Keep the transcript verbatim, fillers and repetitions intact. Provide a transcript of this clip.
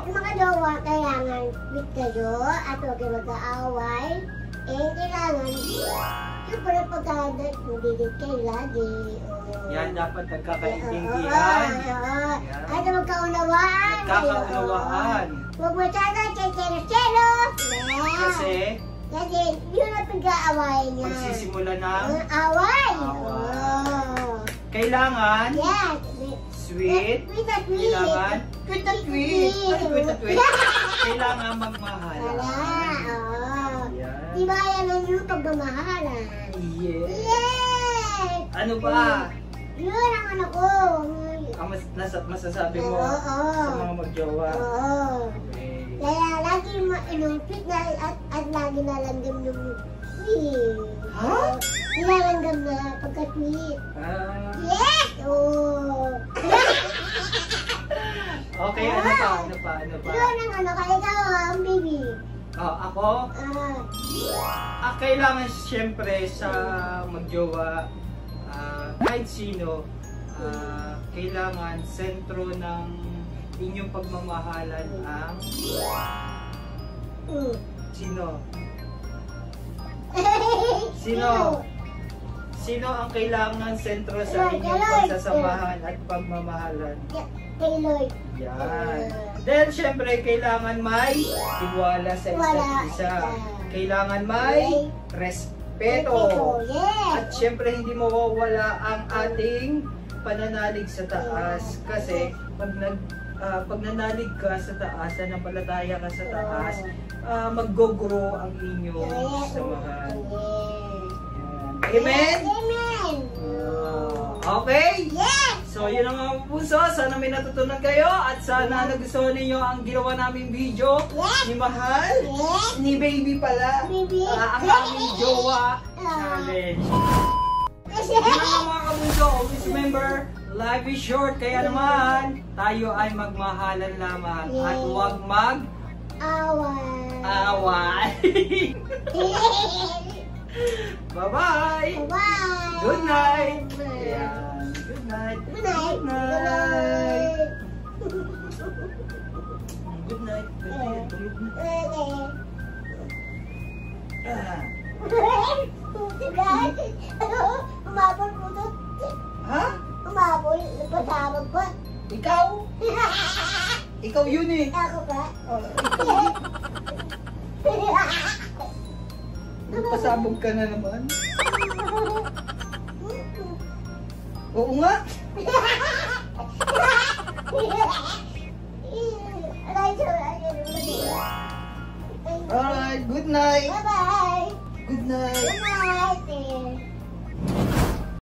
Yung mga jowa, kailangan meet kayo at huwag kayo mag-aaway. Eh, kailangan, siyempre pagka nagdidit kayo lagi. Oh. Yan, dapat nagkakaintindihan. Oo, oo. At magkaunawaan. Nagkakaunawaan. Huwag mo sana chelo-chelo. Kasi? Kasi yun ang pag-aawayan niya. Magsisimula ng away. Away. Kailangan yes. Sweet. Sweet na sweet. Kailangan sweet na sweet. Sweet na sweet. Kailangan magmahalan. Wala. Oo. Yan. Di ba yan ang yung pagmamahalan? Yes. Yes. Ano ba? Yun ang ano ko. Ang mas, nasa, masasabi mo Oo. sa mga magjowa. Oo. Okay. Kaya lagi ma-inupit na at, at lagi nalanggam yung sweet. Ha? Nilalanggam na pagka-sweet. Ah. Yes! Oh. Okay, ano pa? Ano pa? Ano pa? Yun ang ano, kaya ikaw ang baby. Oh, ako? Ah. Ah, kailangan siyempre sa magjowa, ah, kahit sino, ah, kailangan sentro ng inyong pagmamahalan ang Mm. sino? Sino? Sino ang kailangan sentro sa inyong pagsasamahan at pagmamahalan? Kay Lord. Yan. Then, syempre, kailangan may tiwala sa isa't isa. Kailangan may respeto. Yes. At syempre, hindi mawawala ang ating pananalig sa taas. Kasi, pag nag uh, pag nanalig ka sa taas, nanampalataya ka sa taas, uh, mag-go-grow ang inyong samahan. Yan. Amen? Amen. Uh, okay? Yes. So, yun ang mga puso. Sana may natutunan kayo at sana nagustuhan ninyo ang ginawa naming video Yes. ni Mahal, Yes. ni Baby pala, Baby. uh, ang aming jowa challenge. Yun ang mga kapuso. Always remember, life is short. Kaya naman, tayo ay magmahalan lamang at huwag mag Away. away. Bye-bye. Bye. Good night. Ayan. Good night. Good night. Good night. Good night. Good night. Tulog na. Ah. Umabol po ito. Ha? Umabol. Nagpatawag pa. Ikaw? Ikaw yun eh. Ako ba? Oh, ikaw. Nagpasabog ka na naman. Oo nga. Alright, good night. Bye-bye. Good night. Good night.